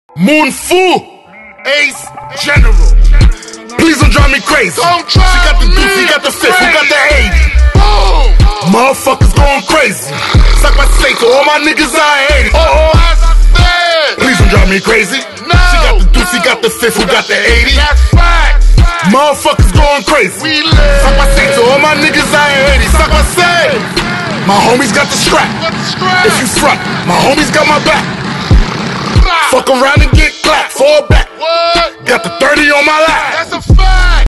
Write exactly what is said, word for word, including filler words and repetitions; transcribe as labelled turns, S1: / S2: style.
S1: Moon Fu, Ace General. Please don't drive me crazy. Don't she got the deuce, he got the fifth, who got the eighty? Boom. Motherfuckers going crazy. Suck my safe for all my niggas I hate it. Uh oh. Please don't drive me crazy. No. She got the deuce, he got the fifth, who got the eighty? That's right. Motherfuckers going crazy. We live. Suck my safe to all my niggas I hate it. Suck my safe. My homies got the strap. If you front, my homies got my back. Fuck around and get clapped. Fall back. What? Got the thirty on my lap. That's a fact.